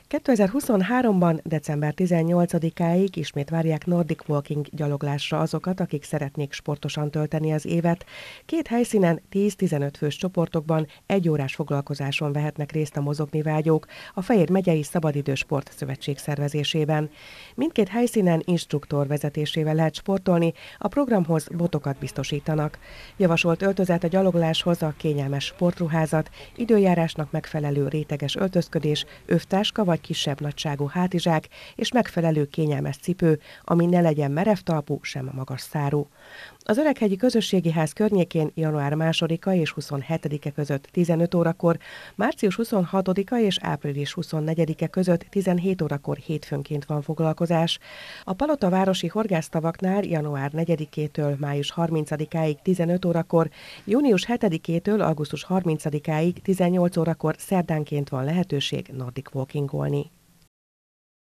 2023-ban december 18-áig ismét várják Nordic Walking gyaloglásra azokat, akik szeretnék sportosan tölteni az évet. Két helyszínen 10-15 fős csoportokban egyórás foglalkozáson vehetnek részt a mozogni vágyók a Fejér megyei Szabadidős Sport Szövetség szervezésében. Mindkét helyszínen instruktor vezetésével lehet sportolni, a programhoz botokat biztosítanak. Javasolt öltözet a gyalogláshoz a kényelmes sportruházat, időjárásnak megfelelő réteges öltözködés, övtáska vagy kisebb nagyságú hátizsák és megfelelő kényelmes cipő, ami ne legyen merev talpú, sem magas szárú. Az Öreghegyi Közösségi Ház környékén január 2-a és 27-e között 15 órakor, március 26-a és április 24-e között 17 órakor hétfőnként van foglalkozás. A Palotavárosi horgásztavaknál január 4-től május 30-áig 15 órakor, június 7-től augusztus 30-áig 18 órakor szerdánként van lehetőség Nordic Walkingolni.